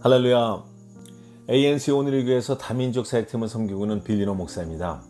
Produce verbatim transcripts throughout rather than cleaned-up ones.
할렐루야. 에이엔씨 오늘의 교회에서 다민족 사역팀을 섬기고 있는 빌리노 목사입니다.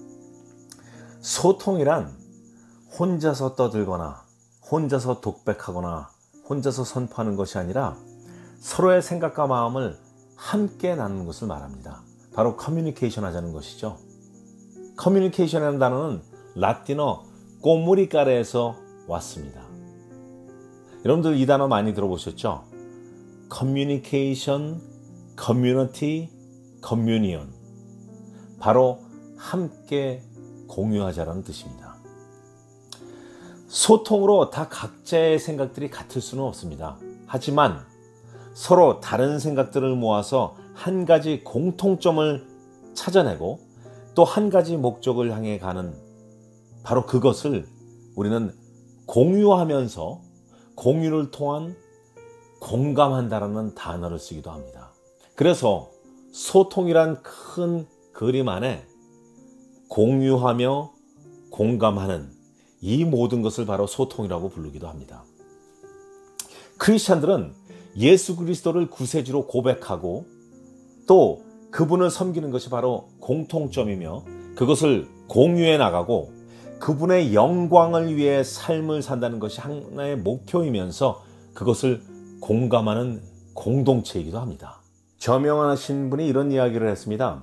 소통이란 혼자서 떠들거나 혼자서 독백하거나 혼자서 선포하는 것이 아니라 서로의 생각과 마음을 함께 나누는 것을 말합니다. 바로 커뮤니케이션 하자는 것이죠. 커뮤니케이션이라는 단어는 라틴어 꼬무리까레에서 왔습니다. 여러분들 이 단어 많이 들어보셨죠? 커뮤니케이션, 커뮤니티, 커뮤니언. 바로 함께 공유하자라는 뜻입니다. 소통으로 다 각자의 생각들이 같을 수는 없습니다. 하지만 서로 다른 생각들을 모아서 한 가지 공통점을 찾아내고 또 한 가지 목적을 향해 가는 바로 그것을 우리는 공유하면서 공유를 통한 공감한다라는 단어를 쓰기도 합니다. 그래서 소통이란 큰 그림 안에 공유하며 공감하는 이 모든 것을 바로 소통이라고 부르기도 합니다. 크리스찬들은 예수 그리스도를 구세주로 고백하고 또 그분을 섬기는 것이 바로 공통점이며 그것을 공유해 나가고 그분의 영광을 위해 삶을 산다는 것이 하나의 목표이면서 그것을 공감하는 공동체이기도 합니다. 저명하신 분이 이런 이야기를 했습니다.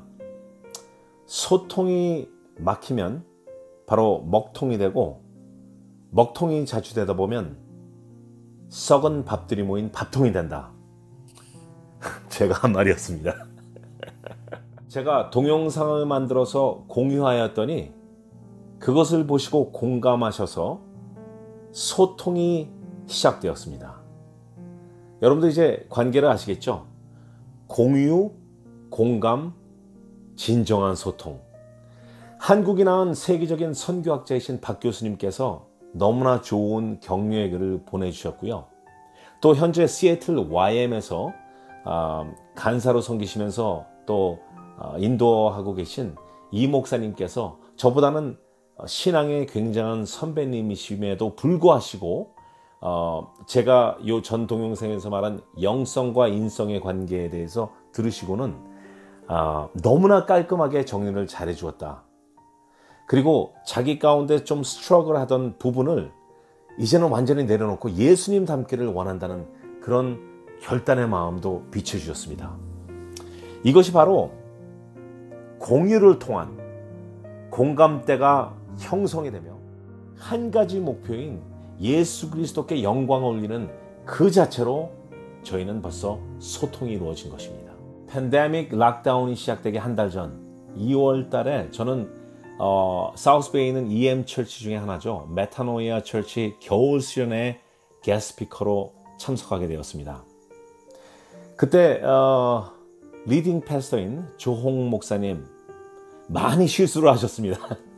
소통이 막히면 바로 먹통이 되고 먹통이 자주 되다 보면 썩은 밥들이 모인 밥통이 된다. 제가 한 말이었습니다. 제가 동영상을 만들어서 공유하였더니 그것을 보시고 공감하셔서 소통이 시작되었습니다. 여러분들 이제 관계를 아시겠죠? 공유, 공감, 진정한 소통. 한국이 낳은 세계적인 선교학자이신 박 교수님께서 너무나 좋은 격려의 글을 보내주셨고요. 또 현재 시애틀 와이엠에서 간사로 섬기시면서 또 인도하고 계신 이 목사님께서 저보다는 신앙의 굉장한 선배님이심에도 불구하시고 어, 제가 요 전 동영상에서 말한 영성과 인성의 관계에 대해서 들으시고는 어, 너무나 깔끔하게 정리를 잘해 주었다. 그리고 자기 가운데 좀 스트러글 하던 부분을 이제는 완전히 내려놓고 예수님 닮기를 원한다는 그런 결단의 마음도 비춰주셨습니다. 이것이 바로 공유를 통한 공감대가 형성이 되며 한 가지 목표인 예수 그리스도께 영광을 올리는 그 자체로 저희는 벌써 소통이 이루어진 것입니다. 팬데믹 락다운이 시작되기 한 달 전 이월 달에 저는 어, 사우스베이에 있는 이엠 철치 중에 하나죠. 메타노이아 철치 겨울 수련회 게스트 스피커로 참석하게 되었습니다. 그때 어, 리딩 패스터인 조홍 목사님 많이 실수를 하셨습니다.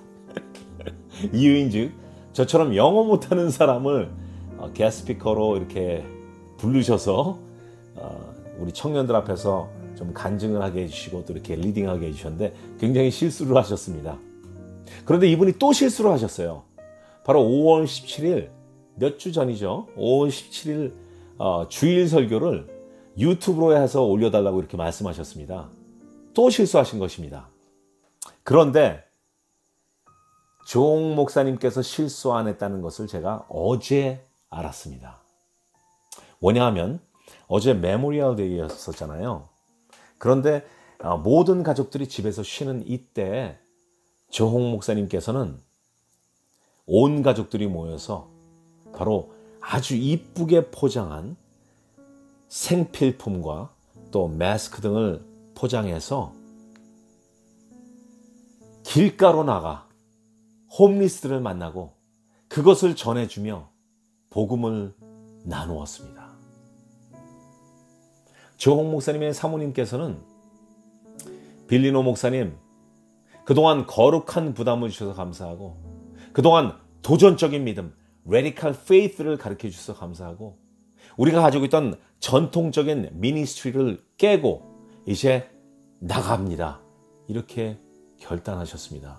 이유인즉 저처럼 영어 못하는 사람을 게스트 스피커로 이렇게 부르셔서 우리 청년들 앞에서 좀 간증을 하게 해주시고 또 이렇게 리딩하게 해주셨는데 굉장히 실수를 하셨습니다. 그런데 이분이 또 실수를 하셨어요. 바로 오월 십칠일 몇 주 전이죠. 오월 십칠일 어, 주일 설교를 유튜브로 해서 올려달라고 이렇게 말씀하셨습니다. 또 실수하신 것입니다. 그런데 종 목사님께서 실수 안 했다는 것을 제가 어제 알았습니다. 뭐냐하면 어제 메모리얼 데이였었잖아요. 그런데 모든 가족들이 집에서 쉬는 이때 조홍 목사님께서는 온 가족들이 모여서 바로 아주 이쁘게 포장한 생필품과 또 마스크 등을 포장해서 길가로 나가 홈리스들을 만나고 그것을 전해주며 복음을 나누었습니다. 조홍 목사님의 사모님께서는 빌리노 목사님 그동안 거룩한 부담을 주셔서 감사하고 그동안 도전적인 믿음 Radical Faith를 가르쳐 주셔서 감사하고 우리가 가지고 있던 전통적인 미니스트리를 깨고 이제 나갑니다. 이렇게 결단하셨습니다.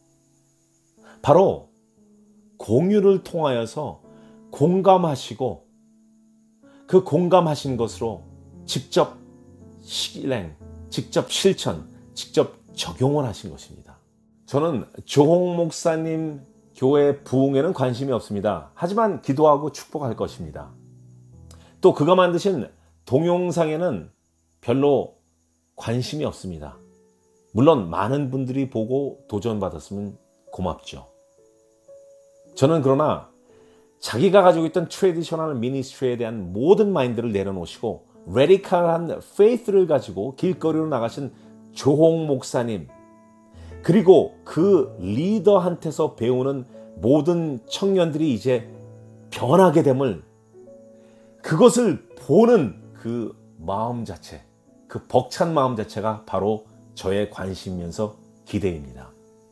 바로 공유를 통하여서 공감하시고 그 공감하신 것으로 직접 실행, 직접 실천, 직접 적용을 하신 것입니다. 저는 조홍 목사님 교회 부흥에는 관심이 없습니다. 하지만 기도하고 축복할 것입니다. 또 그가 만드신 동영상에는 별로 관심이 없습니다. 물론 많은 분들이 보고 도전받았으면 고맙죠. 저는 그러나 자기가 가지고 있던 트래디셔널 미니스트리에 대한 모든 마인드를 내려놓으시고 레디컬한 페이스를 가지고 길거리로 나가신 조홍 목사님, 그리고 그 리더한테서 배우는 모든 청년들이 이제 변하게 됨을, 그것을 보는 그 마음 자체, 그 벅찬 마음 자체가 바로 저의 관심이면서 기대입니다.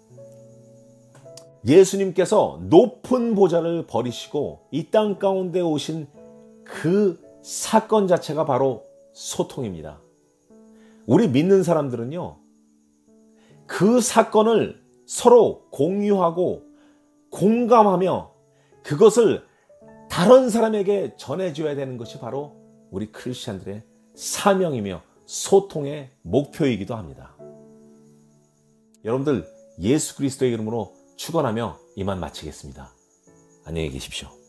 예수님께서 높은 보좌를 버리시고 이 땅 가운데 오신 그 사건 자체가 바로 소통입니다. 우리 믿는 사람들은요, 그 사건을 서로 공유하고 공감하며 그것을 다른 사람에게 전해줘야 되는 것이 바로 우리 크리스찬들의 사명이며 소통의 목표이기도 합니다. 여러분들 예수 그리스도의 이름으로 축원하며 이만 마치겠습니다. 안녕히 계십시오.